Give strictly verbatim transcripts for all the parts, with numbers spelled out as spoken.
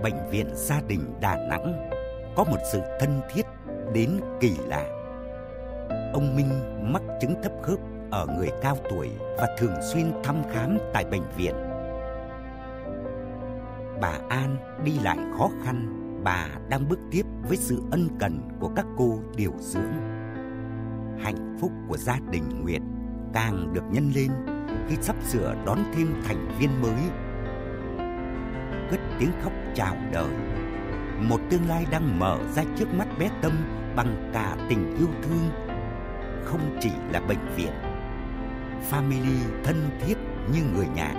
Bệnh viện Gia đình Đà Nẵng có một sự thân thiết đến kỳ lạ. Ông Minh mắc chứng thấp khớp ở người cao tuổi và thường xuyên thăm khám tại bệnh viện. Bà An đi lại khó khăn, bà đang bước tiếp với sự ân cần của các cô điều dưỡng. Hạnh phúc của gia đình Nguyệt càng được nhân lên khi sắp sửa đón thêm thành viên mới. Cất tiếng khóc chào đời. Một tương lai đang mở ra trước mắt bé Tâm bằng cả tình yêu thương. Không chỉ là bệnh viện, family thân thiết như người nhà.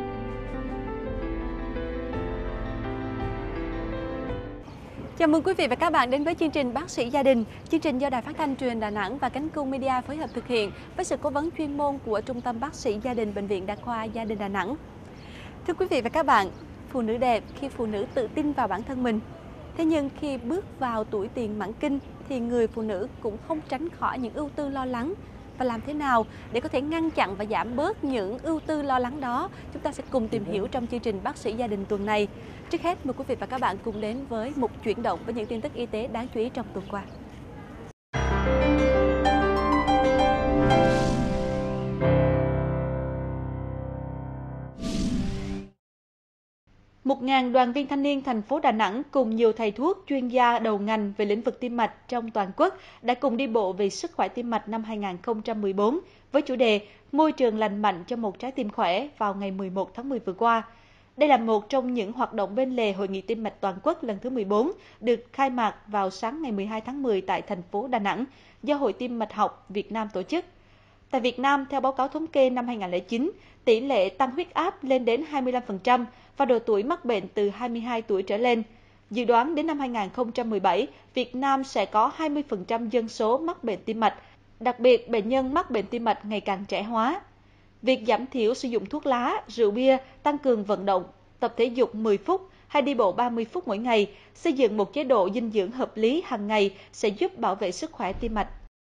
Chào mừng quý vị và các bạn đến với chương trình Bác sĩ Gia đình. Chương trình do Đài Phát thanh Truyền hình Đà Nẵng và Cánh Cung Media phối hợp thực hiện với sự cố vấn chuyên môn của Trung tâm Bác sĩ Gia đình Bệnh viện Đa khoa Gia đình Đà Nẵng. Thưa quý vị và các bạn, phụ nữ đẹp khi phụ nữ tự tin vào bản thân mình. Thế nhưng khi bước vào tuổi tiền mãn kinh thì người phụ nữ cũng không tránh khỏi những ưu tư lo lắng. Và làm thế nào để có thể ngăn chặn và giảm bớt những ưu tư lo lắng đó, chúng ta sẽ cùng tìm hiểu trong chương trình Bác sĩ Gia đình tuần này. Trước hết, mời quý vị và các bạn cùng đến với mục chuyển động với những tin tức y tế đáng chú ý trong tuần qua. một nghìn đoàn viên thanh niên thành phố Đà Nẵng cùng nhiều thầy thuốc chuyên gia đầu ngành về lĩnh vực tim mạch trong toàn quốc đã cùng đi bộ vì sức khỏe tim mạch năm hai nghìn không trăm mười bốn với chủ đề Môi trường lành mạnh cho một trái tim khỏe vào ngày mười một tháng mười vừa qua. Đây là một trong những hoạt động bên lề Hội nghị tim mạch toàn quốc lần thứ mười bốn được khai mạc vào sáng ngày mười hai tháng mười tại thành phố Đà Nẵng do Hội Tim mạch học Việt Nam tổ chức. Tại Việt Nam, theo báo cáo thống kê năm hai nghìn không trăm lẻ chín, tỷ lệ tăng huyết áp lên đến hai mươi lăm phần trăm và độ tuổi mắc bệnh từ hai mươi hai tuổi trở lên. Dự đoán đến năm hai nghìn không trăm mười bảy, Việt Nam sẽ có hai mươi phần trăm dân số mắc bệnh tim mạch, đặc biệt bệnh nhân mắc bệnh tim mạch ngày càng trẻ hóa. Việc giảm thiểu sử dụng thuốc lá, rượu bia, tăng cường vận động, tập thể dục mười phút hay đi bộ ba mươi phút mỗi ngày, xây dựng một chế độ dinh dưỡng hợp lý hàng ngày sẽ giúp bảo vệ sức khỏe tim mạch.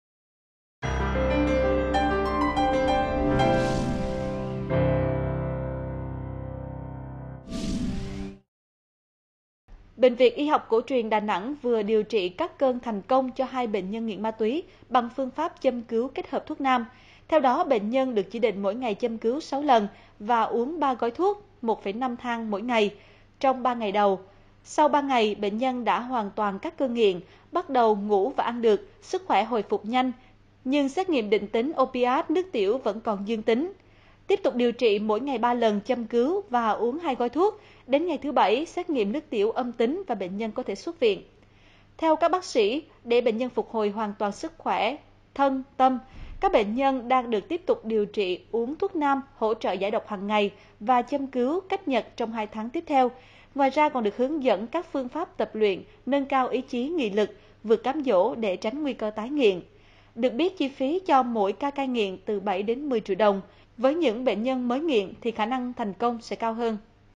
Bệnh viện Y học cổ truyền Đà Nẵng vừa điều trị các cơn thành công cho hai bệnh nhân nghiện ma túy bằng phương pháp châm cứu kết hợp thuốc nam. Theo đó, bệnh nhân được chỉ định mỗi ngày châm cứu sáu lần và uống ba gói thuốc, một phẩy năm thang mỗi ngày, trong ba ngày đầu. Sau ba ngày, bệnh nhân đã hoàn toàn các cơn nghiện, bắt đầu ngủ và ăn được, sức khỏe hồi phục nhanh, nhưng xét nghiệm định tính opiat nước tiểu vẫn còn dương tính. Tiếp tục điều trị mỗi ngày ba lần châm cứu và uống hai gói thuốc. Đến ngày thứ bảy, xét nghiệm nước tiểu âm tính và bệnh nhân có thể xuất viện. Theo các bác sĩ, để bệnh nhân phục hồi hoàn toàn sức khỏe, thân, tâm, các bệnh nhân đang được tiếp tục điều trị uống thuốc nam hỗ trợ giải độc hàng ngày và châm cứu cách nhật trong hai tháng tiếp theo. Ngoài ra còn được hướng dẫn các phương pháp tập luyện, nâng cao ý chí nghị lực, vượt cám dỗ để tránh nguy cơ tái nghiện. Được biết chi phí cho mỗi ca cai nghiện từ bảy đến mười triệu đồng. Với những bệnh nhân mới nghiện thì khả năng thành công sẽ cao hơn.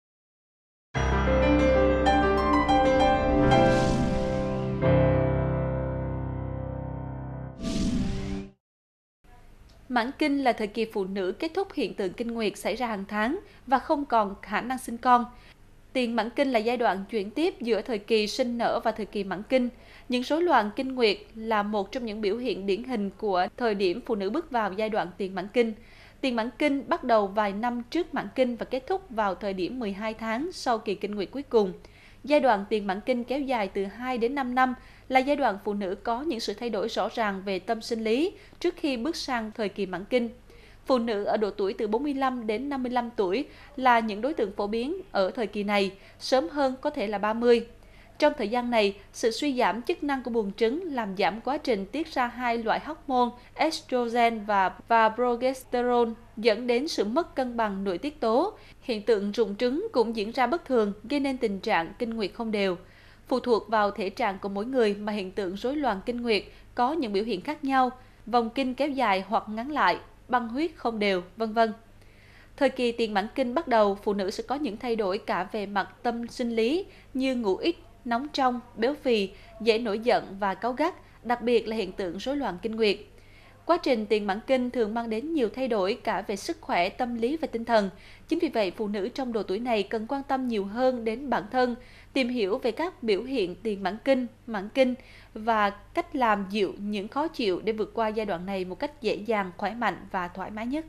Mãn kinh là thời kỳ phụ nữ kết thúc hiện tượng kinh nguyệt xảy ra hàng tháng và không còn khả năng sinh con. Tiền mãn kinh là giai đoạn chuyển tiếp giữa thời kỳ sinh nở và thời kỳ mãn kinh. Những rối loạn kinh nguyệt là một trong những biểu hiện điển hình của thời điểm phụ nữ bước vào giai đoạn tiền mãn kinh. Tiền mãn kinh bắt đầu vài năm trước mãn kinh và kết thúc vào thời điểm mười hai tháng sau kỳ kinh nguyệt cuối cùng. Giai đoạn tiền mãn kinh kéo dài từ hai đến năm năm là giai đoạn phụ nữ có những sự thay đổi rõ ràng về tâm sinh lý trước khi bước sang thời kỳ mãn kinh. Phụ nữ ở độ tuổi từ bốn mươi lăm đến năm mươi lăm tuổi là những đối tượng phổ biến ở thời kỳ này, sớm hơn có thể là ba mươi. Trong thời gian này, sự suy giảm chức năng của buồng trứng làm giảm quá trình tiết ra hai loại hormone estrogen và, và progesterone, dẫn đến sự mất cân bằng nội tiết tố. Hiện tượng rụng trứng cũng diễn ra bất thường, gây nên tình trạng kinh nguyệt không đều. Phụ thuộc vào thể trạng của mỗi người mà hiện tượng rối loạn kinh nguyệt có những biểu hiện khác nhau, vòng kinh kéo dài hoặc ngắn lại, băng huyết không đều, vân vân. Thời kỳ tiền mãn kinh bắt đầu, phụ nữ sẽ có những thay đổi cả về mặt tâm sinh lý như ngủ ít, nóng trong, béo phì, dễ nổi giận và cáu gắt, đặc biệt là hiện tượng rối loạn kinh nguyệt. Quá trình tiền mãn kinh thường mang đến nhiều thay đổi cả về sức khỏe, tâm lý và tinh thần. Chính vì vậy, phụ nữ trong độ tuổi này cần quan tâm nhiều hơn đến bản thân tìm hiểu về các biểu hiện tiền mãn kinh, mãn kinh và cách làm dịu những khó chịu để vượt qua giai đoạn này một cách dễ dàng, khỏe mạnh và thoải mái nhất.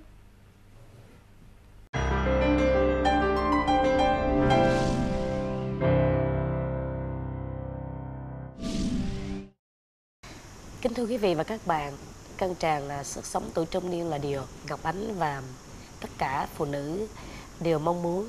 Kính thưa quý vị và các bạn, căng tràn là sức sống tuổi trung niên là điều Ngọc Ánh và tất cả phụ nữ đều mong muốn.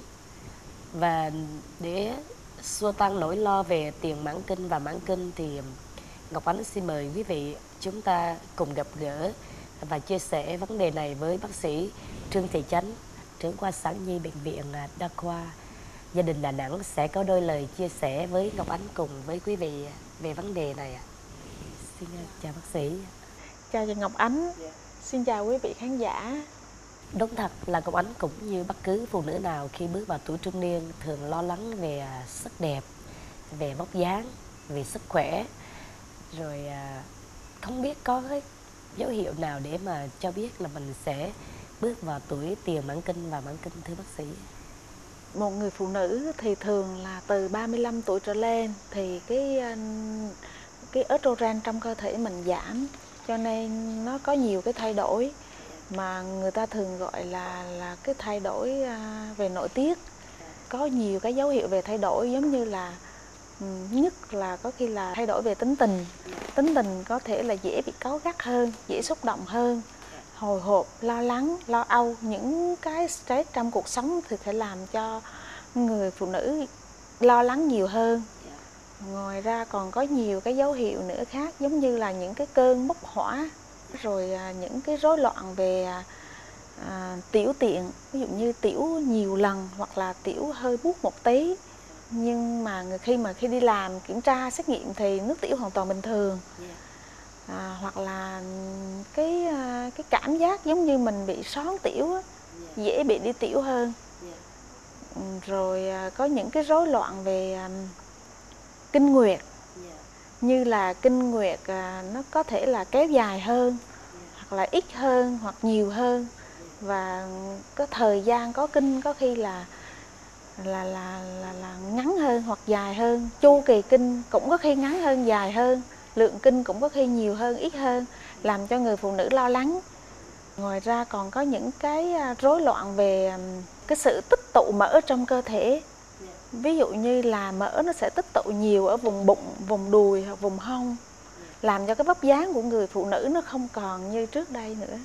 Và để xua tan nỗi lo về tiền mãn kinh và mãn kinh thì Ngọc Ánh xin mời quý vị chúng ta cùng gặp gỡ và chia sẻ vấn đề này với bác sĩ Trương Thị Chánh, trưởng khoa sản nhi Bệnh viện Đa khoa Gia đình Đà Nẵng sẽ có đôi lời chia sẻ với Ngọc Ánh cùng với quý vị về vấn đề này ạ. Xin chào bác sĩ. Chào chị Ngọc Ánh. Xin chào quý vị khán giả. Đúng thật là Ngọc Ánh cũng như bất cứ phụ nữ nào khi bước vào tuổi trung niên thường lo lắng về sắc đẹp, về vóc dáng, về sức khỏe. Rồi không biết có cái dấu hiệu nào để mà cho biết là mình sẽ bước vào tuổi tiền mãn kinh và mãn kinh thưa bác sĩ? Một người phụ nữ thì thường là từ ba mươi lăm tuổi trở lên thì cái cái estrogen trong cơ thể mình giảm, cho nên nó có nhiều cái thay đổi mà người ta thường gọi là là cái thay đổi về nội tiết. Có nhiều cái dấu hiệu về thay đổi, giống như là nhất là có khi là thay đổi về tính tình. Tính tình có thể là dễ bị cáu gắt hơn, dễ xúc động hơn, hồi hộp, lo lắng, lo âu. Những cái stress trong cuộc sống thì sẽ làm cho người phụ nữ lo lắng nhiều hơn. Ngoài ra còn có nhiều cái dấu hiệu nữa khác, giống như là những cái cơn bốc hỏa, rồi những cái rối loạn về à, tiểu tiện, ví dụ như tiểu nhiều lần hoặc là tiểu hơi buốt một tí. Nhưng mà khi mà khi đi làm kiểm tra xét nghiệm thì nước tiểu hoàn toàn bình thường. À, hoặc là cái cái cảm giác giống như mình bị són tiểu, dễ bị đi tiểu hơn. Rồi có những cái rối loạn về kinh nguyệt, như là kinh nguyệt nó có thể là kéo dài hơn, hoặc là ít hơn, hoặc nhiều hơn, và có thời gian có kinh có khi là là là là, là ngắn hơn hoặc dài hơn. Chu kỳ kinh cũng có khi ngắn hơn, dài hơn, lượng kinh cũng có khi nhiều hơn, ít hơn, làm cho người phụ nữ lo lắng. Ngoài ra còn có những cái rối loạn về cái sự tích tụ mỡ trong cơ thể. Ví dụ như là mỡ nó sẽ tích tụ nhiều ở vùng bụng, vùng đùi hoặc vùng hông, làm cho cái vóc dáng của người phụ nữ nó không còn như trước đây nữa.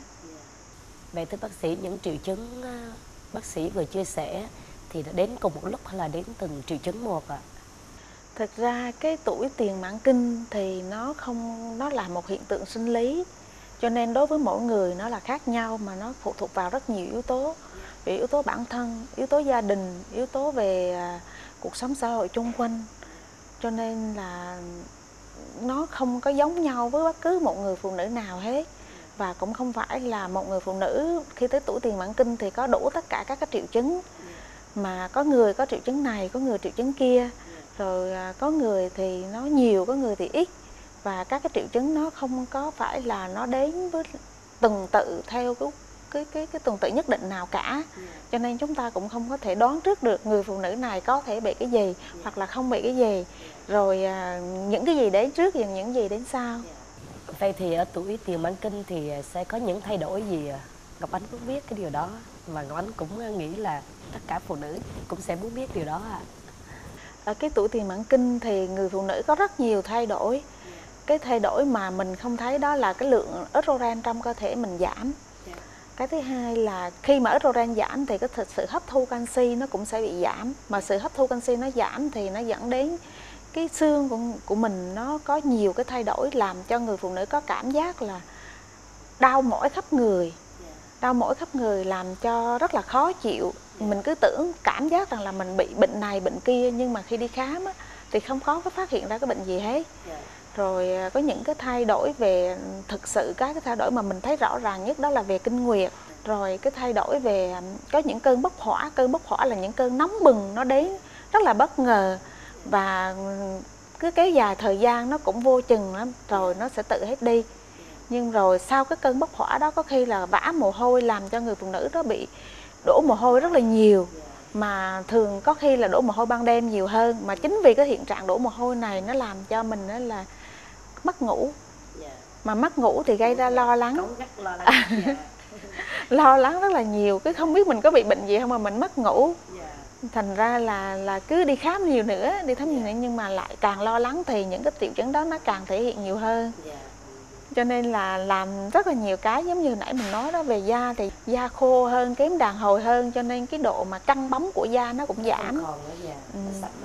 Vậy thưa bác sĩ, những triệu chứng bác sĩ vừa chia sẻ thì đã đến cùng một lúc hay là đến từng triệu chứng một ạ? Thực ra cái tuổi tiền mãn kinh thì nó không nó là một hiện tượng sinh lý, cho nên đối với mỗi người nó là khác nhau, mà nó phụ thuộc vào rất nhiều yếu tố. Về yếu tố bản thân, yếu tố gia đình, yếu tố về cuộc sống xã hội chung quanh. Cho nên là nó không có giống nhau với bất cứ một người phụ nữ nào hết. Và cũng không phải là một người phụ nữ khi tới tuổi tiền mãn kinh thì có đủ tất cả các cái triệu chứng. Mà có người có triệu chứng này, có người triệu chứng kia. Rồi có người thì nó nhiều, có người thì ít. Và các cái triệu chứng nó không có phải là nó đến với tuần tự theo cái cái cái cái tuần tự nhất định nào cả. Cho nên chúng ta cũng không có thể đoán trước được người phụ nữ này có thể bị cái gì hoặc là không bị cái gì, rồi à, những cái gì đến trước và những gì đến sau. Vậy thì ở tuổi tiền mãn kinh thì sẽ có những thay đổi gì? Ngọc Ánh muốn biết cái điều đó, và Ngọc Ánh cũng nghĩ là tất cả phụ nữ cũng sẽ muốn biết điều đó ạ. Ở cái tuổi tiền mãn kinh thì người phụ nữ có rất nhiều thay đổi. Cái thay đổi mà mình không thấy đó là cái lượng estrogen trong cơ thể mình giảm. Cái thứ hai là khi mà estrogen giảm thì cái sự hấp thu canxi nó cũng sẽ bị giảm. Mà sự hấp thu canxi nó giảm thì nó dẫn đến cái xương của, của mình nó có nhiều cái thay đổi, làm cho người phụ nữ có cảm giác là đau mỏi khắp người. Đau mỏi khắp người làm cho rất là khó chịu. Mình cứ tưởng cảm giác rằng là mình bị bệnh này bệnh kia, nhưng mà khi đi khám á, thì không có phát hiện ra cái bệnh gì hết. Rồi có những cái thay đổi về, thực sự các cái thay đổi mà mình thấy rõ ràng nhất đó là về kinh nguyệt. Rồi cái thay đổi về có những cơn bốc hỏa. Cơn bốc hỏa là những cơn nóng bừng, nó đến rất là bất ngờ và cứ kéo dài thời gian, nó cũng vô chừng lắm, rồi nó sẽ tự hết đi. Nhưng rồi sau cái cơn bốc hỏa đó có khi là vã mồ hôi, làm cho người phụ nữ đó bị đổ mồ hôi rất là nhiều. mà thường có khi là đổ mồ hôi ban đêm nhiều hơn, mà chính vì cái hiện trạng đổ mồ hôi này nó làm cho mình đó là mất ngủ. Mà mất ngủ thì gây ra lo lắng, lo lắng. lo lắng rất là nhiều, cái không biết mình có bị bệnh gì không mà mình mất ngủ. Thành ra là là cứ đi khám nhiều nữa, đi khám nhiều nữa nhưng mà lại càng lo lắng thì những cái triệu chứng đó nó càng thể hiện nhiều hơn. Cho nên là làm rất là nhiều cái, giống như nãy mình nói đó, về da thì da khô hơn, kém đàn hồi hơn, cho nên cái độ mà căng bóng của da nó cũng giảm. Ừ.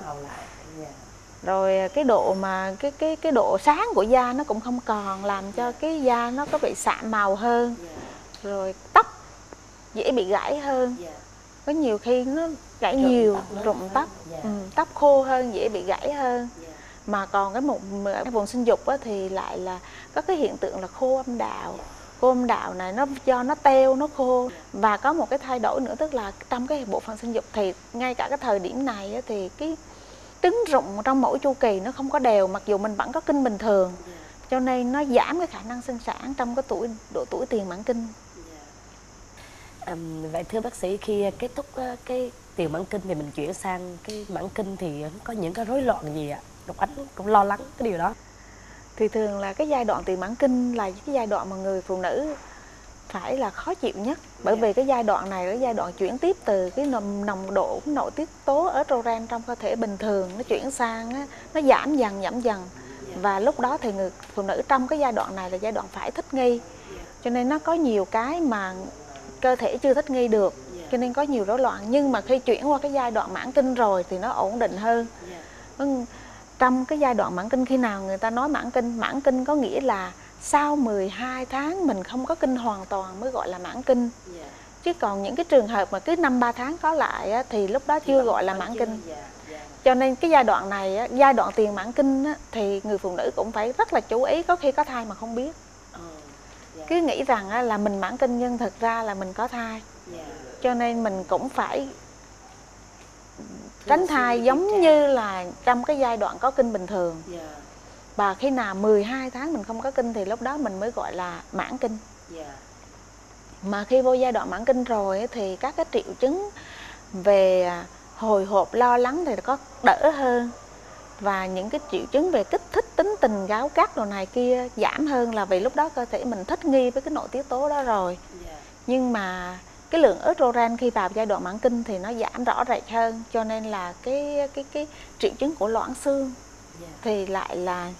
Rồi cái độ mà cái cái cái độ sáng của da nó cũng không còn, làm cho cái da nó có bị sạm màu hơn. Rồi tóc dễ bị gãy hơn, có nhiều khi nó gãy nhiều, rụng tóc, ừ, tóc khô hơn, dễ bị gãy hơn. Mà còn cái một cái vùng sinh dục á, thì lại là có cái hiện tượng là khô âm đạo. Khô âm đạo này nó do nó teo, nó khô. Và có một cái thay đổi nữa, tức là trong cái bộ phận sinh dục thì ngay cả cái thời điểm này á, thì cái trứng rụng trong mỗi chu kỳ nó không có đều, mặc dù mình vẫn có kinh bình thường, cho nên nó giảm cái khả năng sinh sản trong cái tuổi độ tuổi tiền mãn kinh. À, vậy thưa bác sĩ, khi kết thúc cái tiền mãn kinh thì mình chuyển sang cái mãn kinh thì có những cái rối loạn gì ạ? Ngọc Ánh cũng lo lắng cái điều đó. Thì thường là cái giai đoạn tiền mãn kinh là cái giai đoạn mà người phụ nữ phải là khó chịu nhất, bởi vì cái giai đoạn này là giai đoạn chuyển tiếp từ cái nồng, nồng độ nội tiết tố estrogen trong cơ thể bình thường nó chuyển sang á, nó giảm dần giảm dần. Và lúc đó thì người phụ nữ trong cái giai đoạn này là giai đoạn phải thích nghi, cho nên nó có nhiều cái mà cơ thể chưa thích nghi được, cho nên có nhiều rối loạn. Nhưng mà khi chuyển qua cái giai đoạn mãn kinh rồi thì nó ổn định hơn. Trong cái giai đoạn mãn kinh, khi nào người ta nói mãn kinh, mãn kinh có nghĩa là sau mười hai tháng mình không có kinh hoàn toàn mới gọi là mãn kinh. Chứ còn những cái trường hợp mà cứ năm ba tháng có lại á, thì lúc đó chưa gọi là mãn kinh. Cho nên cái giai đoạn này á, giai đoạn tiền mãn kinh á, thì người phụ nữ cũng phải rất là chú ý, có khi có thai mà không biết. Cứ nghĩ rằng á, là mình mãn kinh nhưng thực ra là mình có thai. Cho nên mình cũng phải tránh thai giống như là trong cái giai đoạn có kinh bình thường. Và khi nào mười hai tháng mình không có kinh thì lúc đó mình mới gọi là mãn kinh. Mà khi vô giai đoạn mãn kinh rồi thì các cái triệu chứng về hồi hộp, lo lắng thì có đỡ hơn. Và những cái triệu chứng về kích thích tính tình, cáu gắt đồ này kia giảm hơn, là vì lúc đó cơ thể mình thích nghi với cái nội tiết tố đó rồi. Nhưng mà cái lượng estrogen khi vào giai đoạn mãn kinh thì nó giảm rõ rệt hơn, cho nên là cái cái cái triệu chứng của loãng xương thì lại là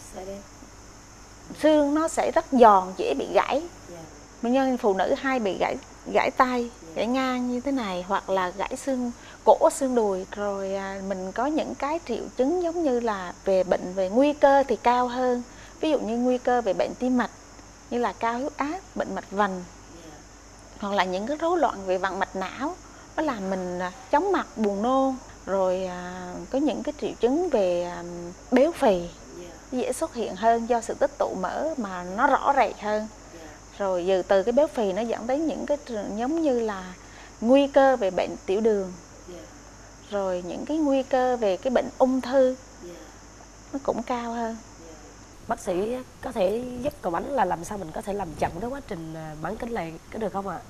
xương nó sẽ rất giòn, dễ bị gãy. Bệnh nhân phụ nữ hay bị gãy gãy tay, gãy ngang như thế này, hoặc là gãy xương cổ, xương đùi. Rồi à, mình có những cái triệu chứng giống như là về bệnh về nguy cơ thì cao hơn. Ví dụ như nguy cơ về bệnh tim mạch như là cao huyết áp, bệnh mạch vành, hoặc là những cái rối loạn về vận mạch não, nó làm mình chóng mặt, buồn nôn. Rồi à, có những cái triệu chứng về à, béo phì dễ xuất hiện hơn do sự tích tụ mỡ mà nó rõ rệt hơn. Rồi từ từ cái béo phì nó dẫn đến những cái giống như là nguy cơ về bệnh tiểu đường, rồi những cái nguy cơ về cái bệnh ung thư nó cũng cao hơn. Bác sĩ có thể giúp Ngọc Ánh là làm sao mình có thể làm chậm cái quá trình mãn kinh này có được không ạ?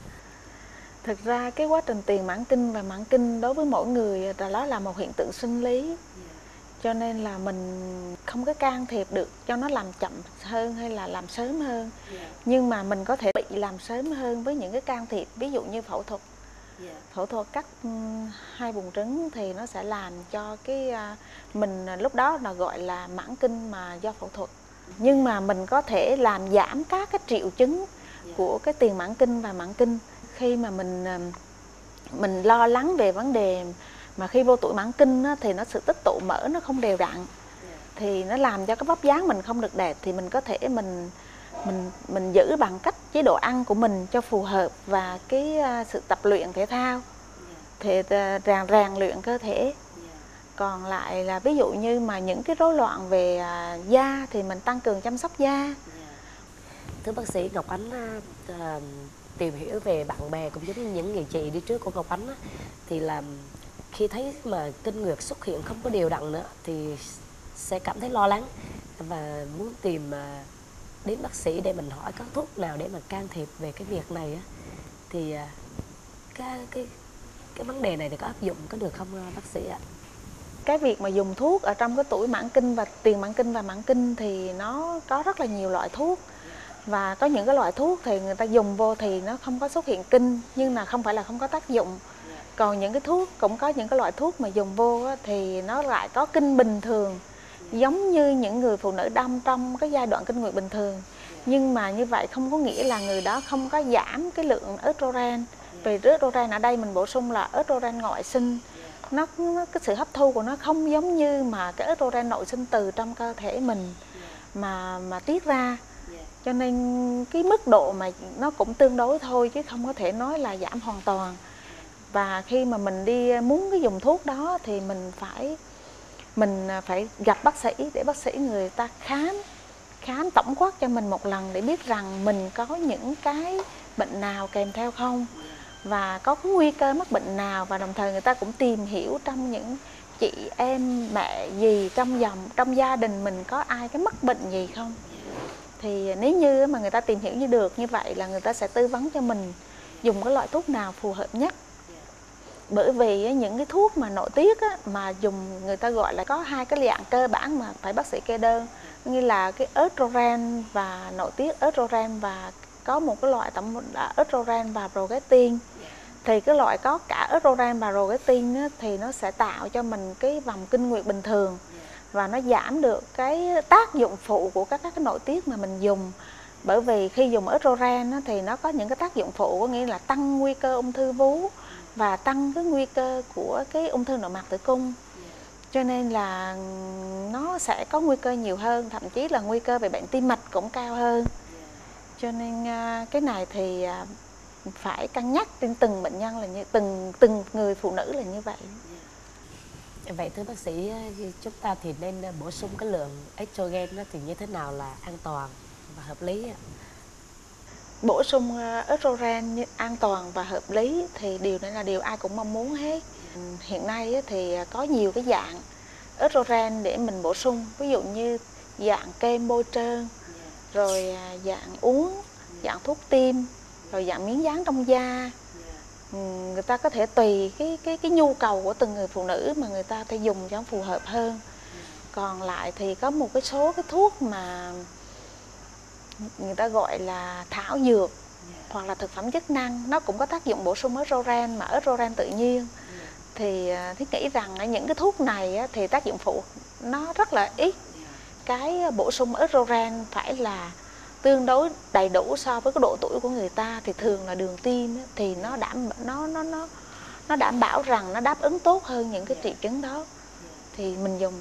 Thực ra cái quá trình tiền mãn kinh và mãn kinh đối với mỗi người là đó là một hiện tượng sinh lý, cho nên là mình không có can thiệp được cho nó làm chậm hơn hay là làm sớm hơn. Nhưng mà mình có thể bị làm sớm hơn với những cái can thiệp, ví dụ như phẫu thuật. Phẫu thuật cắt hai buồng trứng thì nó sẽ làm cho cái mình lúc đó là gọi là mãn kinh mà do phẫu thuật. Nhưng mà mình có thể làm giảm các cái triệu chứng của cái tiền mãn kinh và mãn kinh. Khi mà mình mình lo lắng về vấn đề mà khi vô tuổi mãn kinh á, thì nó sự tích tụ mỡ nó không đều đặn, thì nó làm cho cái vóc dáng mình không được đẹp, thì mình có thể mình mình mình giữ bằng cách chế độ ăn của mình cho phù hợp và cái uh, sự tập luyện thể thao thì uh, rèn rèn luyện cơ thể. Còn lại là ví dụ như mà những cái rối loạn về uh, da thì mình tăng cường chăm sóc da. Thưa bác sĩ, Ngọc Ánh uh, tìm hiểu về bạn bè cũng giống như những người chị đi trước của Ngọc Ánh á, thì là khi thấy mà kinh nguyệt xuất hiện không có đều đặn nữa thì sẽ cảm thấy lo lắng và muốn tìm uh, đến bác sĩ để mình hỏi có thuốc nào để mà can thiệp về cái việc này á. Thì cái cái cái vấn đề này thì có áp dụng có được không bác sĩ ạ? Cái việc mà dùng thuốc ở trong cái tuổi mãn kinh và tiền mãn kinh và mãn kinh thì nó có rất là nhiều loại thuốc. Và có những cái loại thuốc thì người ta dùng vô thì nó không có xuất hiện kinh, nhưng mà không phải là không có tác dụng. Còn những cái thuốc, cũng có những cái loại thuốc mà dùng vô thì nó lại có kinh bình thường, giống như những người phụ nữ đang trong cái giai đoạn kinh nguyệt bình thường. Nhưng mà như vậy không có nghĩa là người đó không có giảm cái lượng estrogen. Vì estrogen ở đây mình bổ sung là estrogen ngoại sinh. Nó, nó cái sự hấp thu của nó không giống như mà cái estrogen nội sinh từ trong cơ thể mình mà mà tiết ra. Cho nên cái mức độ mà nó cũng tương đối thôi, chứ không có thể nói là giảm hoàn toàn. Và khi mà mình đi muốn cái dùng thuốc đó thì mình phải mình phải gặp bác sĩ để bác sĩ người ta khám khám tổng quát cho mình một lần để biết rằng mình có những cái bệnh nào kèm theo không, và có cái nguy cơ mắc bệnh nào, và đồng thời người ta cũng tìm hiểu trong những chị em mẹ gì trong dòng trong gia đình mình có ai cái mắc bệnh gì không. Thì nếu như mà người ta tìm hiểu như được như vậy là người ta sẽ tư vấn cho mình dùng cái loại thuốc nào phù hợp nhất. Bởi vì những cái thuốc mà nội tiết á, mà dùng người ta gọi là có hai cái dạng cơ bản mà phải bác sĩ kê đơn, như là cái estrogen và nội tiết estrogen, và có một cái loại tổng là estrogen và progestin. Thì cái loại có cả estrogen và progestin á, thì nó sẽ tạo cho mình cái vòng kinh nguyệt bình thường, và nó giảm được cái tác dụng phụ của các, các cái nội tiết mà mình dùng. Bởi vì khi dùng estrogen á, thì nó có những cái tác dụng phụ, có nghĩa là tăng nguy cơ ung thư vú và tăng cái nguy cơ của cái ung thư nội mạc tử cung. Cho nên là nó sẽ có nguy cơ nhiều hơn, thậm chí là nguy cơ về bệnh tim mạch cũng cao hơn. Cho nên cái này thì phải cân nhắc trên từng bệnh nhân, là như từng từng người phụ nữ là như vậy. Vậy thưa bác sĩ, chúng ta thì nên bổ sung cái lượng estrogen đó thì như thế nào là an toàn và hợp lý ạ? Bổ sung estrogen an toàn và hợp lý thì điều này là điều ai cũng mong muốn hết. Hiện nay thì có nhiều cái dạng estrogen để mình bổ sung, ví dụ như dạng kem bôi trơn, rồi dạng uống, dạng thuốc tiêm, rồi dạng miếng dán trong da. Người ta có thể tùy cái cái cái nhu cầu của từng người phụ nữ mà người ta phải dùng cho phù hợp hơn. Còn lại thì có một cái số cái thuốc mà người ta gọi là thảo dược hoặc là thực phẩm chức năng, nó cũng có tác dụng bổ sung estrogen mà estrogen tự nhiên. Thì Thiết nghĩ rằng ở những cái thuốc này thì tác dụng phụ nó rất là ít. Cái bổ sung estrogen phải là tương đối đầy đủ so với cái độ tuổi của người ta, thì thường là đường tim thì nó đảm nó nó nó nó đảm bảo rằng nó đáp ứng tốt hơn những cái triệu chứng đó thì mình dùng.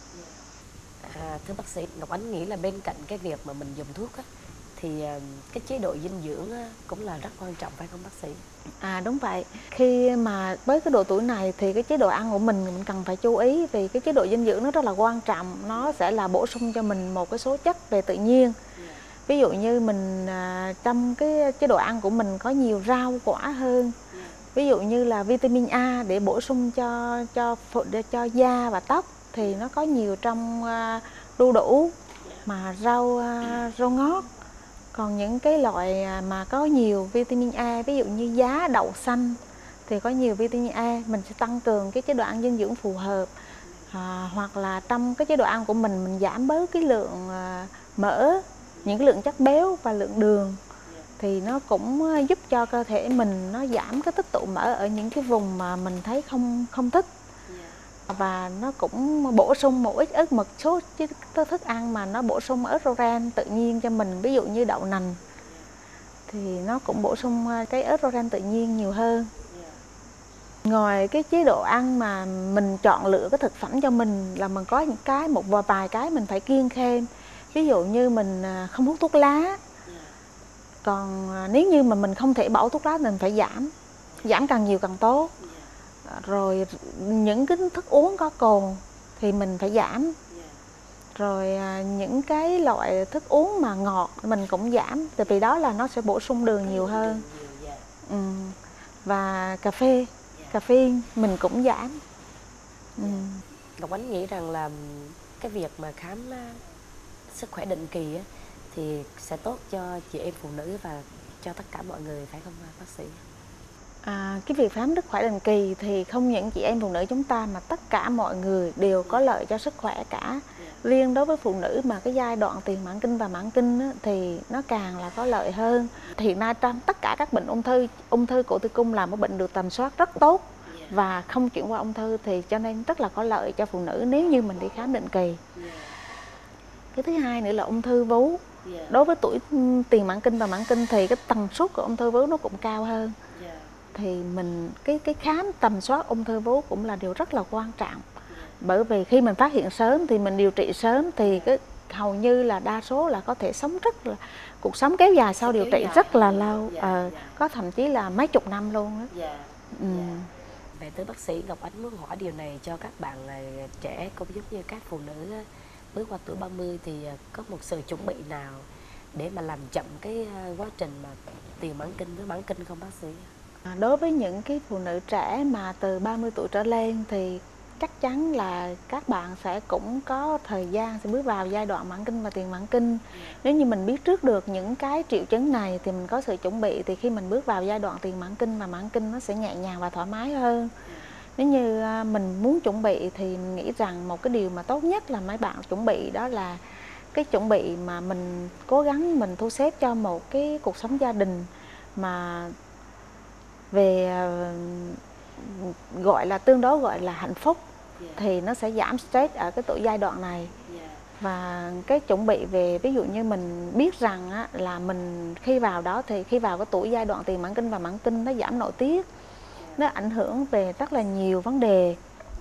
À, thưa bác sĩ, Ngọc Ánh nghĩ là bên cạnh cái việc mà mình dùng thuốc á, thì cái chế độ dinh dưỡng á, cũng là rất quan trọng phải không bác sĩ? À đúng vậy. Khi mà với cái độ tuổi này thì cái chế độ ăn của mình mình cần phải chú ý, vì cái chế độ dinh dưỡng nó rất là quan trọng. Nó sẽ là bổ sung cho mình một cái số chất về tự nhiên. Ví dụ như mình à, trong cái chế độ ăn của mình có nhiều rau quả hơn. Ví dụ như là vitamin A để bổ sung cho cho cho da và tóc thì nó có nhiều trong uh, đu đủ mà rau uh, rau ngót. Còn những cái loại mà có nhiều vitamin A, ví dụ như giá đậu xanh thì có nhiều vitamin A, mình sẽ tăng cường cái chế độ ăn dinh dưỡng phù hợp. À, hoặc là trong cái chế độ ăn của mình mình giảm bớt cái lượng uh, mỡ, những cái lượng chất béo và lượng đường, thì nó cũng giúp cho cơ thể mình nó giảm cái tích tụ mỡ ở những cái vùng mà mình thấy không không thích. Và nó cũng bổ sung một ít ức một số thức ăn mà nó bổ sung estrogen tự nhiên cho mình, ví dụ như đậu nành thì nó cũng bổ sung cái estrogen tự nhiên nhiều hơn. Ngoài cái chế độ ăn mà mình chọn lựa cái thực phẩm cho mình là mình có những cái một vài cái mình phải kiêng khem. Ví dụ như mình không hút thuốc lá. Còn nếu như mà mình không thể bỏ thuốc lá thì mình phải giảm. Giảm càng nhiều càng tốt. Rồi những cái thức uống có cồn thì mình phải giảm. Rồi những cái loại thức uống mà ngọt mình cũng giảm, tại vì đó là nó sẽ bổ sung đường nhiều hơn. Ừ. Và cà phê, cà phê mình cũng giảm. Ừ. Ngọc Ánh nghĩ rằng là cái việc mà khám sức khỏe định kỳ á, thì sẽ tốt cho chị em phụ nữ và cho tất cả mọi người phải không bác sĩ? À, cái việc khám sức khỏe định kỳ thì không những chị em phụ nữ chúng ta mà tất cả mọi người đều có lợi cho sức khỏe cả. Riêng đối với phụ nữ mà cái giai đoạn tiền mãn kinh và mãn kinh á, thì nó càng là có lợi hơn. Hiện nay trong tất cả các bệnh ung thư, ung thư cổ tử cung là một bệnh được tầm soát rất tốt và không chuyển qua ung thư, thì cho nên rất là có lợi cho phụ nữ nếu như mình đi khám định kỳ. Cái thứ hai nữa là ung thư vú. Đối với tuổi tiền mãn kinh và mãn kinh thì cái tần suất của ung thư vú nó cũng cao hơn. Thì mình cái cái khám tầm soát ung thư vú cũng là điều rất là quan trọng. Bởi vì khi mình phát hiện sớm thì mình điều trị sớm thì cái hầu như là đa số là có thể sống rất là cuộc sống kéo dài sau điều trị rất là lâu, ờ, có thậm chí là mấy chục năm luôn đó. Ừ. Vậy tới bác sĩ Ngọc Ánh muốn hỏi điều này cho các bạn trẻ cũng giống như các phụ nữ bước qua tuổi ba mươi thì có một sự chuẩn bị nào để mà làm chậm cái quá trình mà tiền mãn kinh với mãn kinh không bác sĩ? Đối với những cái phụ nữ trẻ mà từ ba mươi tuổi trở lên thì chắc chắn là các bạn sẽ cũng có thời gian sẽ bước vào giai đoạn mãn kinh và tiền mãn kinh. Nếu như mình biết trước được những cái triệu chứng này thì mình có sự chuẩn bị, thì khi mình bước vào giai đoạn tiền mãn kinh và mãn kinh nó sẽ nhẹ nhàng và thoải mái hơn. Nếu như mình muốn chuẩn bị thì mình nghĩ rằng một cái điều mà tốt nhất là mấy bạn chuẩn bị đó là cái chuẩn bị mà mình cố gắng mình thu xếp cho một cái cuộc sống gia đình mà về gọi là tương đối gọi là hạnh phúc, thì nó sẽ giảm stress ở cái tuổi giai đoạn này. Và cái chuẩn bị về ví dụ như mình biết rằng á, là mình khi vào đó thì khi vào cái tuổi giai đoạn tiền mãn kinh và mãn kinh nó giảm nội tiết, nó ảnh hưởng về rất là nhiều vấn đề,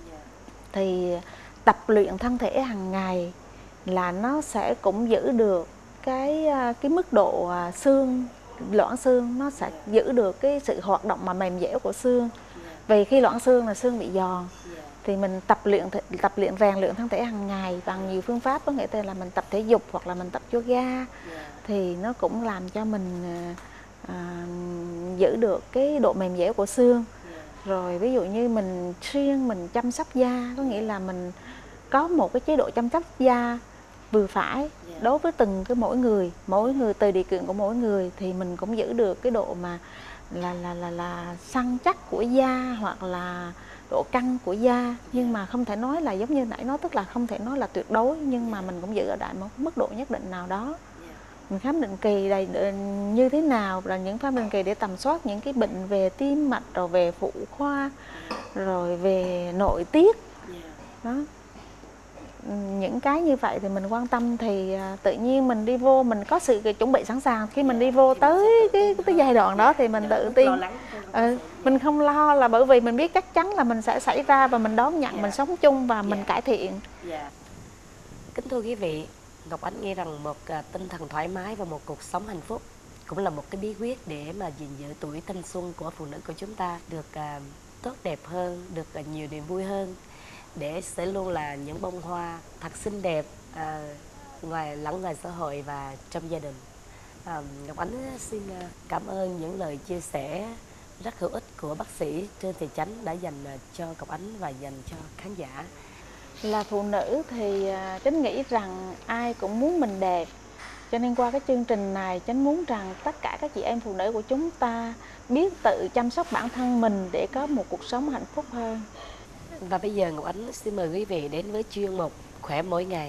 thì tập luyện thân thể hàng ngày là nó sẽ cũng giữ được cái cái mức độ xương loãng xương, nó sẽ giữ được cái sự hoạt động mà mềm dẻo của xương. Vì khi loãng xương là xương bị giòn, thì mình tập luyện tập luyện rèn luyện thân thể hàng ngày bằng nhiều phương pháp, có nghĩa là mình tập thể dục hoặc là mình tập yoga, thì nó cũng làm cho mình à, giữ được cái độ mềm dẻo của xương. Rồi ví dụ như mình riêng mình chăm sóc da, có nghĩa là mình có một cái chế độ chăm sóc da vừa phải đối với từng cái mỗi người, mỗi người tùy điều kiện của mỗi người, thì mình cũng giữ được cái độ mà là là là là săn chắc của da hoặc là độ căng của da, nhưng mà không thể nói là giống như nãy nói, tức là không thể nói là tuyệt đối, nhưng mà mình cũng giữ ở đại một mức độ nhất định nào đó. Mình khám định kỳ đây như thế nào là những khám định kỳ để tầm soát những cái bệnh về tim mạch, rồi về phụ khoa, rồi về nội tiết đó. Những cái như vậy thì mình quan tâm thì tự nhiên mình đi vô mình có sự chuẩn bị sẵn sàng. Khi mình đi vô tới cái, cái giai đoạn đó thì mình tự tin, ừ, mình không lo, là bởi vì mình biết chắc chắn là mình sẽ xảy ra và mình đón nhận, mình sống chung và mình cải thiện. Kính thưa quý vị, Ngọc Ánh nghĩ rằng một tinh thần thoải mái và một cuộc sống hạnh phúc cũng là một cái bí quyết để mà gìn giữ tuổi thanh xuân của phụ nữ của chúng ta được uh, tốt đẹp hơn, được uh, nhiều niềm vui hơn, để sẽ luôn là những bông hoa thật xinh đẹp uh, ngoài lẫn ngoài xã hội và trong gia đình. uh, Ngọc Ánh xin uh, cảm ơn những lời chia sẻ rất hữu ích của bác sĩ Trương Thị Chánh đã dành uh, cho Ngọc Ánh và dành cho khán giả. Là phụ nữ thì uh, Chánh nghĩ rằng ai cũng muốn mình đẹp, cho nên qua cái chương trình này Chánh muốn rằng tất cả các chị em phụ nữ của chúng ta biết tự chăm sóc bản thân mình để có một cuộc sống hạnh phúc hơn. Và bây giờ Ngọc Ánh xin mời quý vị đến với chuyên mục Khỏe Mỗi Ngày.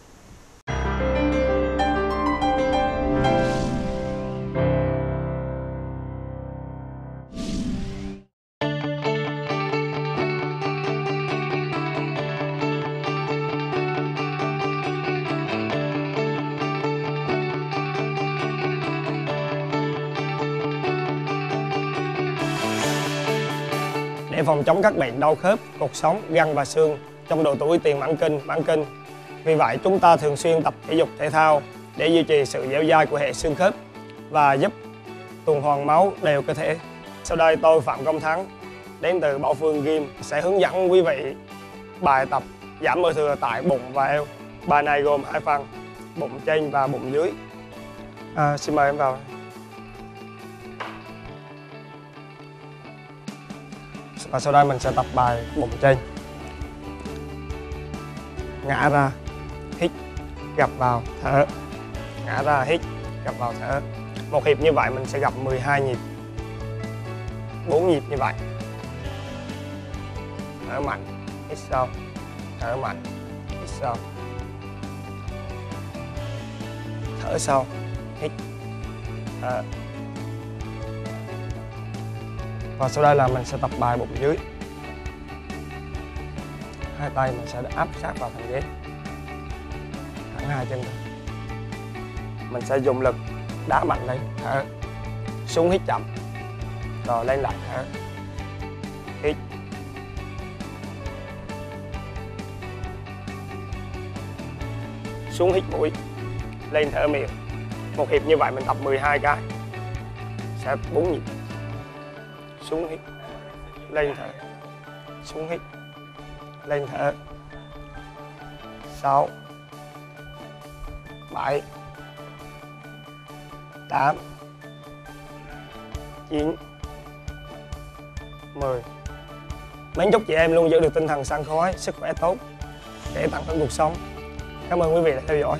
Để phòng chống các bệnh đau khớp, cột sống, gân và xương trong độ tuổi tiền mãn kinh, mãn kinh. Vì vậy, chúng ta thường xuyên tập thể dục thể thao để duy trì sự dẻo dai của hệ xương khớp và giúp tuần hoàn máu đều cơ thể. Sau đây, tôi Phạm Công Thắng đến từ Bảo Phương Gym sẽ hướng dẫn quý vị bài tập giảm mỡ thừa tại bụng và eo. Bài này gồm hai phần, bụng trên và bụng dưới. À, xin mời em vào. Và sau đây mình sẽ tập bài bụng trên. Ngã ra, hít, gập vào, thở. Ngã ra, hít, gập vào, thở. Một hiệp như vậy mình sẽ gặp mười hai nhịp. bốn nhịp như vậy. Thở mạnh, hít sâu, thở mạnh, hít sâu, thở sâu, hít, thở. Và sau đây là mình sẽ tập bài bụng dưới. Hai tay mình sẽ áp sát vào thành ghế, thẳng hai chân ra. Mình sẽ dùng lực đá mạnh lên, thở, xuống hít chậm, rồi lên lại thở, hít, xuống hít mũi, lên thở miệng. Một hiệp như vậy mình tập mười hai cái, sẽ bốn nhịp. Xuống hít, lên thở, xuống hít, lên thở. Sáu, bảy, tám, chín, mười. Mến chúc chị em luôn giữ được tinh thần sảng khoái, sức khỏe tốt để tận hưởng cuộc sống. Cảm ơn quý vị đã theo dõi.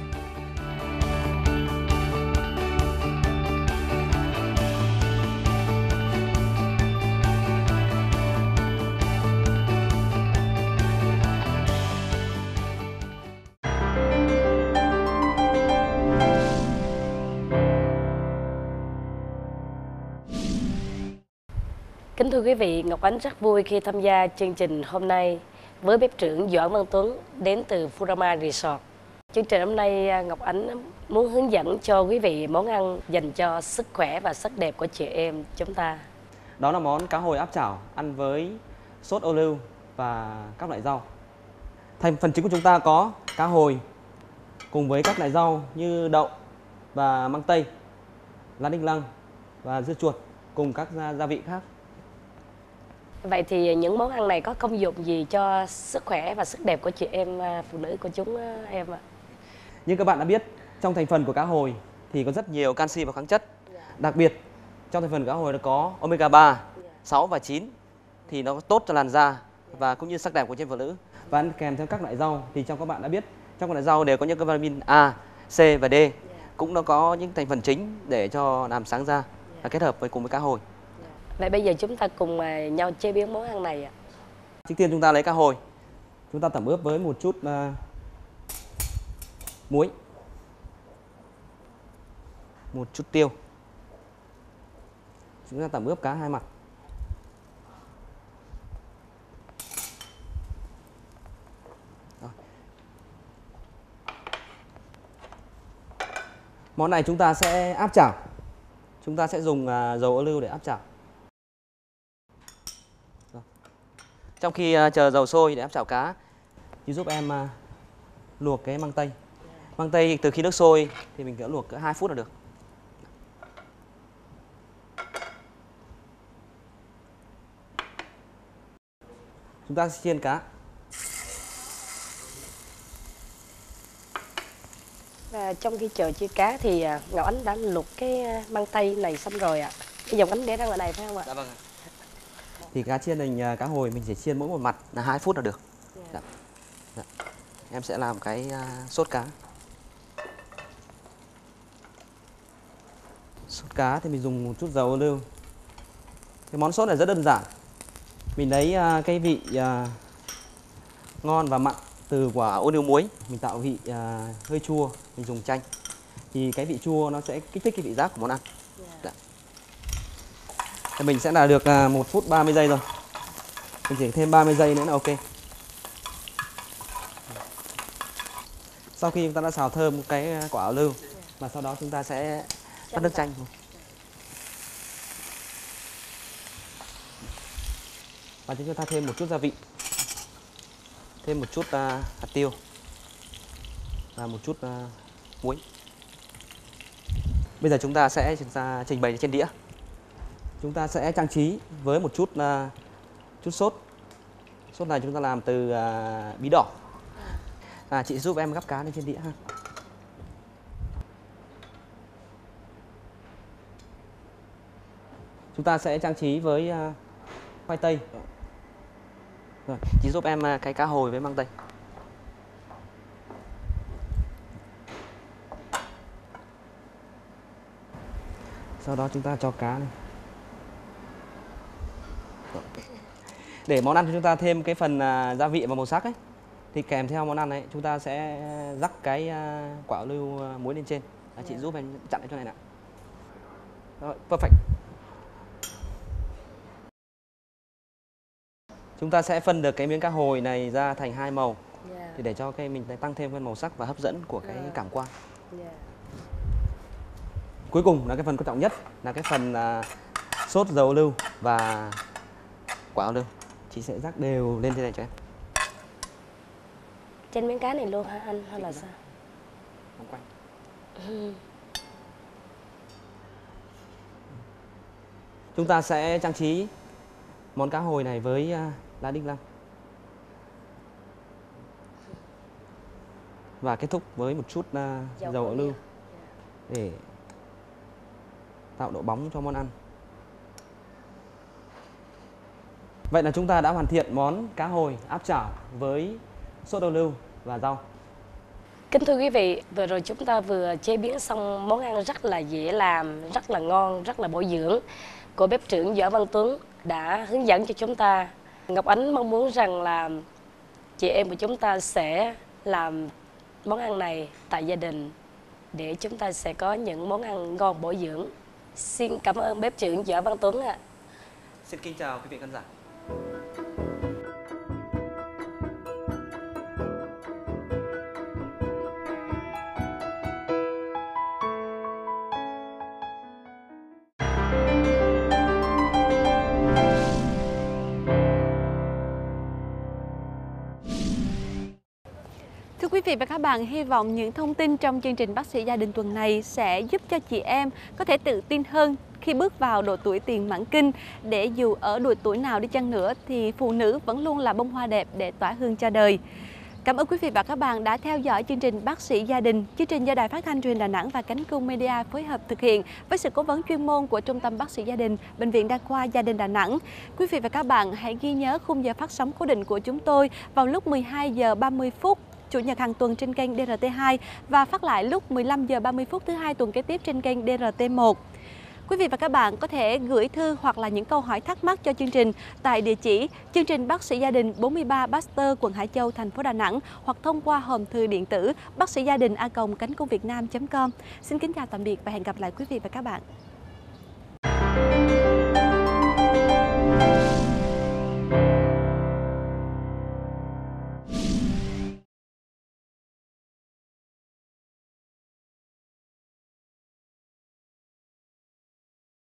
Kính thưa quý vị, Ngọc Ánh rất vui khi tham gia chương trình hôm nay với bếp trưởng Doãn Văn Tuấn đến từ Furama Resort. Chương trình hôm nay Ngọc Ánh muốn hướng dẫn cho quý vị món ăn dành cho sức khỏe và sắc đẹp của chị em chúng ta. Đó là món cá hồi áp chảo ăn với sốt ô liu và các loại rau. Thành phần chính của chúng ta có cá hồi cùng với các loại rau như đậu và măng tây, lá đinh lăng và dưa chuột cùng các gia, gia vị khác. Vậy thì những món ăn này có công dụng gì cho sức khỏe và sức đẹp của chị em phụ nữ của chúng em ạ? Như các bạn đã biết, trong thành phần của cá hồi thì có rất nhiều canxi và khoáng chất. Đặc biệt trong thành phần cá hồi nó có omega ba, sáu và chín thì nó tốt cho làn da và cũng như sắc đẹp của chị em phụ nữ. Và ăn kèm theo các loại rau thì trong các bạn đã biết, trong các loại rau đều có những vitamin A, C và D, cũng nó có những thành phần chính để cho làm sáng da và kết hợp với cùng với cá hồi. Vậy bây giờ chúng ta cùng nhau chế biến món ăn này ạ. Trước tiên chúng ta lấy cá hồi, chúng ta tẩm ướp với một chút uh, muối, một chút tiêu. Chúng ta tẩm ướp cá hai mặt. Rồi. Món này chúng ta sẽ áp chảo. Chúng ta sẽ dùng uh, dầu ô liu để áp chảo. Trong khi uh, chờ dầu sôi để áp chảo cá thì giúp em uh, luộc cái măng tây. Măng tây từ khi nước sôi thì mình cứ luộc cỡ hai phút là được. Chúng ta sẽ chiên cá. Và trong khi chờ chiên cá thì Ngọc Ánh đã luộc cái măng tây này xong rồi ạ. Bây giờ Ngọc Ánh để ra ngoài này phải không ạ? Dạ vâng ạ. Thì cá chiên thành cá hồi mình chỉ chiên mỗi một mặt là hai phút là được. Yeah. Dạ. Dạ. Em sẽ làm cái uh, sốt cá. Sốt cá thì mình dùng một chút dầu ô liu. Cái món sốt này rất đơn giản. Mình lấy uh, cái vị uh, ngon và mặn từ quả ô liu muối, mình tạo vị uh, hơi chua, mình dùng chanh. Thì cái vị chua nó sẽ kích thích cái vị giác của món ăn. Yeah. Dạ. Thì mình sẽ là được uh, một phút ba mươi giây rồi. Mình chỉ thêm ba mươi giây nữa là ok. Sau khi chúng ta đã xào thơm cái quả ô liu và sau đó chúng ta sẽ tắt nước chanh. Và chúng ta thêm một chút gia vị, thêm một chút uh, hạt tiêu và một chút uh, muối. Bây giờ chúng ta sẽ chúng ta trình bày trên đĩa. Chúng ta sẽ trang trí với một chút uh, chút sốt. Sốt này chúng ta làm từ uh, bí đỏ. À, chị giúp em gắp cá lên trên đĩa ha. Chúng ta sẽ trang trí với uh, khoai tây. Rồi, chị giúp em uh, cái cá hồi với măng tây. Sau đó chúng ta cho cá này. Để món ăn cho chúng ta thêm cái phần à, gia vị và màu sắc ấy, thì kèm theo món ăn ấy chúng ta sẽ rắc cái à, quả ô liu à, muối lên trên. À, chị giúp em chặn cái chỗ này nè. Rồi, perfect. Chúng ta sẽ phân được cái miếng cá hồi này ra thành hai màu. Yeah. Thì để cho cái mình tăng thêm cái màu sắc và hấp dẫn của cái Yeah. cảm quan. Yeah. Cuối cùng là cái phần quan trọng nhất là cái phần à, sốt dầu ô liu và quả ô liu. Chị sẽ rắc đều lên trên này cho em. Trên miếng cá này luôn hả anh hay là sao? Vòng quanh. Ừ. Chúng ta sẽ trang trí món cá hồi này với uh, lá đinh lăng. Và kết thúc với một chút uh, dầu, dầu ô liu để tạo độ bóng cho món ăn. Vậy là chúng ta đã hoàn thiện món cá hồi áp chảo với sốt ô liu và rau. Kính thưa quý vị, vừa rồi chúng ta vừa chế biến xong món ăn rất là dễ làm, rất là ngon, rất là bổ dưỡng của bếp trưởng Võ Văn Tuấn đã hướng dẫn cho chúng ta. Ngọc Ánh mong muốn rằng là chị em của chúng ta sẽ làm món ăn này tại gia đình để chúng ta sẽ có những món ăn ngon bổ dưỡng. Xin cảm ơn bếp trưởng Võ Văn Tuấn ạ. Xin kính chào quý vị khán giả. Thưa quý vị và các bạn, hy vọng những thông tin trong chương trình Bác sĩ gia đình tuần này sẽ giúp cho chị em có thể tự tin hơn khi bước vào độ tuổi tiền mãn kinh, để dù ở độ tuổi nào đi chăng nữa thì phụ nữ vẫn luôn là bông hoa đẹp để tỏa hương cho đời. Cảm ơn quý vị và các bạn đã theo dõi chương trình Bác sĩ gia đình, chương trình do Đài Phát thanh Truyền Đà Nẵng và Cánh Cung Media phối hợp thực hiện với sự cố vấn chuyên môn của Trung tâm Bác sĩ gia đình, Bệnh viện Đa khoa Gia đình Đà Nẵng. Quý vị và các bạn hãy ghi nhớ khung giờ phát sóng cố định của chúng tôi vào lúc mười hai giờ ba mươi phút Chủ nhật hàng tuần trên kênh đê rờ tê hai và phát lại lúc mười lăm giờ ba mươi phút thứ hai tuần kế tiếp trên kênh đê rờ tê một. Quý vị và các bạn có thể gửi thư hoặc là những câu hỏi thắc mắc cho chương trình tại địa chỉ chương trình Bác sĩ gia đình bốn mươi ba Baxter, quận Hải Châu, thành phố Đà Nẵng, hoặc thông qua hòm thư điện tử bác sĩ gia đình a còng cánh cung việt nam chấm com. Xin kính chào tạm biệt và hẹn gặp lại quý vị và các bạn.